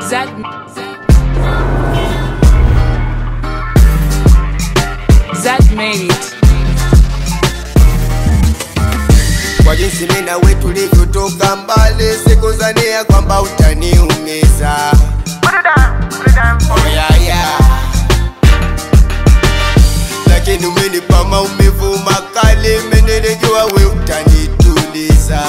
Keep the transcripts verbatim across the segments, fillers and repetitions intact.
Zad Zad made it. Kwa jinsi mimi na wewe tulivyotoka mbali, sikuzania kwamba utaniumiza. Oh yeah yeah. Lakini umenipa maumivu makali, mimi nilijua wewe utanituliza.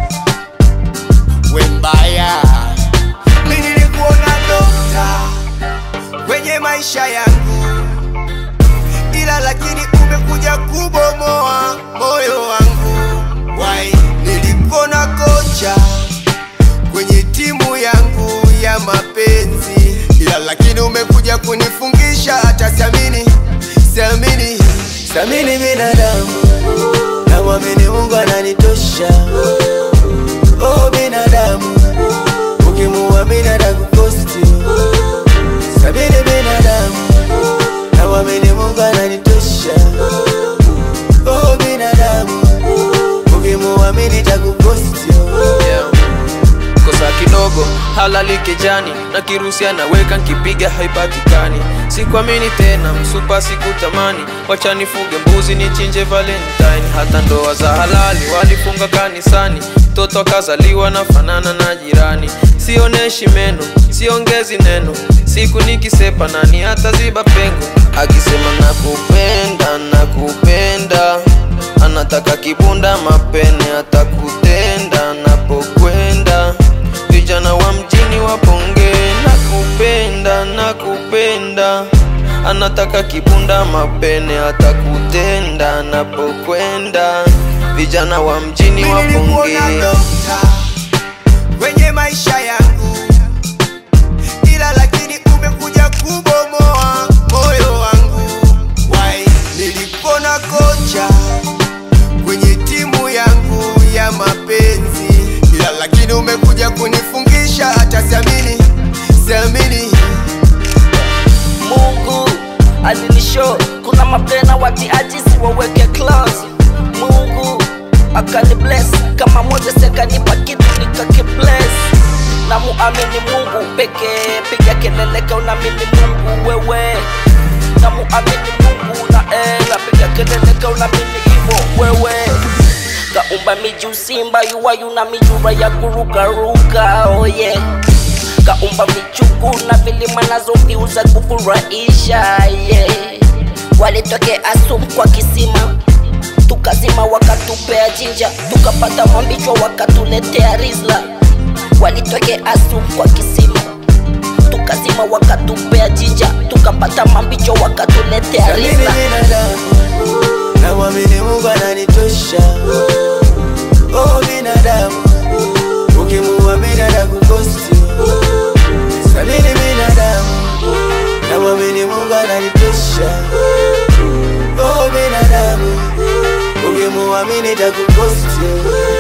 Wewe mbaya, mimi nilikuona dokta kwenye maisha yangu, ila lakini umekuja kubomoa moyo wangu. Why? Nilikuona kocha kwenye timu yangu ya mapenzi, ila lakini umekuja kunifungisha. Hata siamini, siamini, siamini binadamu, na muamini Mungu ananitosha. Oh binadamu, ukimuamini atakukosti. Siamini binadamu, na muamini Mungu ananitosha. Oh binadamu, ukimuamini atakukosti. Yeah. Kosa kidogo halali kijani, na kirusi anaweka nkipiga haipatikani. Sikuamini tena msupa sikutamani, wacha nifuge mbuzi nichinje Valentine. Hata ndoa za halali walifunga kanisani, mtoto akazaliwa na fanana na jirani. Sioneshi meno, siongezi neno, siku nikisepa nani hata ziba pengo. Akisema nakupenda, nakupenda, anataka kibunda mapene atakutenda napokwenda. Vijana wa mjini waponge, nakupenda, nakupenda, anataka kibunda mapene atakutenda napokwenda. Vijana wa mjini waponge. Kwenye maisha yangu, ila lakini umekuja kubomoa moyo wangu. Why? Nilikuona kocha kwenye timu yangu ya mapenzi, ila lakini umekuja kunifungisha. Hata siamini, siamini. Mungu alinishow kuna mapena wati ajisi waweke close. Mungu akani bless kama moja sekanipa kitu nikakibless. Na muamini Mungu peke, piga kelele ka unamini Mungu wewe. Na muamini Mungu na ela, piga kelele ka unamini hivyo wewe. Kaumba miji usimba yuwa yuna mijura ya kuruka ruka, oh yeah. Kaumba michuku na vilima nazo viuza kufurahisha, yeah. Walitoke asum kwa kisima, tukazima wakatupea jinja, tukapata mambichwa wakatuletea rizla. Walitoke asum kwa kisima, tukazima wakatupea jinja, tukapata mambichwa wakatuletea rizla. Na muamini Mungu ananitosha. Oh binadamu, ukimuamini atakukosti. Siamini binadamu, na muamini Mungu ananitosha. Oh binadamu, ukimuamini atakukosti.